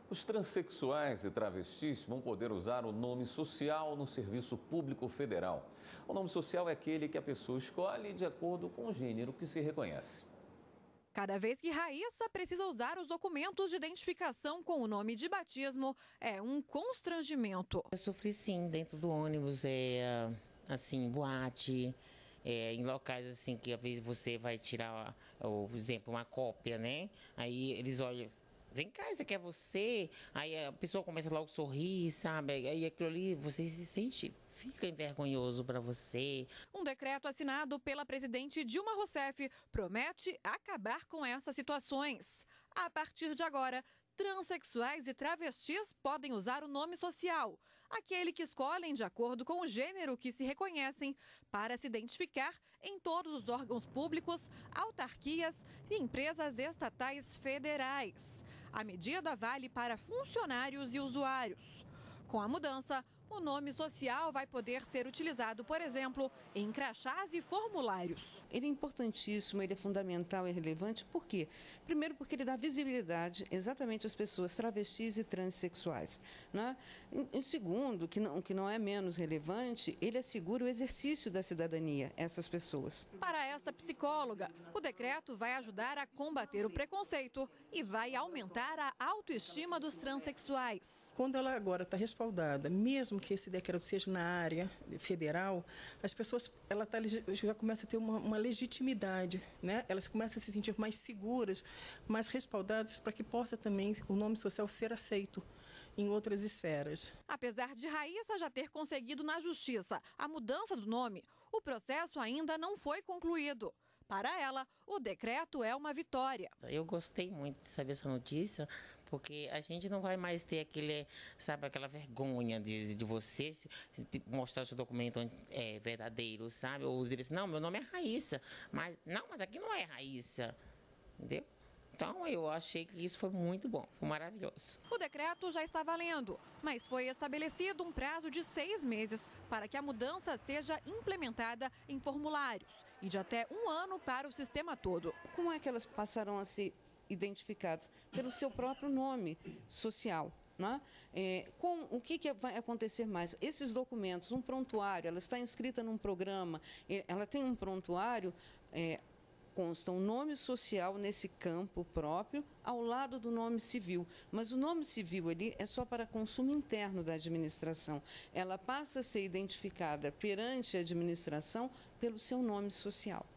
Os transexuais e travestis vão poder usar o nome social no Serviço Público Federal. O nome social é aquele que a pessoa escolhe de acordo com o gênero que se reconhece. Cada vez que Raíssa precisa usar os documentos de identificação com o nome de batismo, é um constrangimento. Eu sofri sim dentro do ônibus, assim, boate, em locais assim que às vezes você vai tirar, por exemplo, uma cópia, né? Aí eles olham, vem cá, isso aqui é você. Aí a pessoa começa logo a sorrir, sabe? Aí aquilo ali, você se sente, fica envergonhoso para você. Um decreto assinado pela presidente Dilma Rousseff promete acabar com essas situações. A partir de agora, transexuais e travestis podem usar o nome social, aquele que escolhem de acordo com o gênero que se reconhecem, para se identificar em todos os órgãos públicos, autarquias e empresas estatais federais. A medida vale para funcionários e usuários. Com a mudança, o nome social vai poder ser utilizado, por exemplo, em crachás e formulários. Ele é importantíssimo, ele é fundamental e relevante. Por quê? Primeiro, porque ele dá visibilidade exatamente às pessoas travestis e transexuais, né? Em segundo, que não é menos relevante, ele assegura o exercício da cidadania a essas pessoas. Para esta psicóloga, o decreto vai ajudar a combater o preconceito e vai aumentar a autoestima dos transexuais. Quando ela agora está respaldada, mesmo que esse decreto seja na área federal, as pessoas já começam a ter uma legitimidade, né? Elas começam a se sentir mais seguras, mais respaldadas para que possa também o nome social ser aceito em outras esferas. Apesar de Raíssa já ter conseguido na justiça a mudança do nome, o processo ainda não foi concluído. Para ela, o decreto é uma vitória. Eu gostei muito de saber essa notícia, porque a gente não vai mais ter aquela vergonha de você mostrar seu documento verdadeiro, sabe? Ou dizer assim, não, meu nome é Raíssa, mas aqui não é Raíssa, entendeu? Então, eu achei que isso foi muito bom, foi maravilhoso. O decreto já está valendo, mas foi estabelecido um prazo de 6 meses para que a mudança seja implementada em formulários e de até 1 ano para o sistema todo. Como é que elas passarão a ser identificadas? Pelo seu próprio nome social. Né? O que vai acontecer mais? Esses documentos, um prontuário, ela está inscrita num programa, ela tem um prontuário... consta um nome social nesse campo próprio, ao lado do nome civil. Mas o nome civil ali é só para consumo interno da administração. Ela passa a ser identificada perante a administração pelo seu nome social.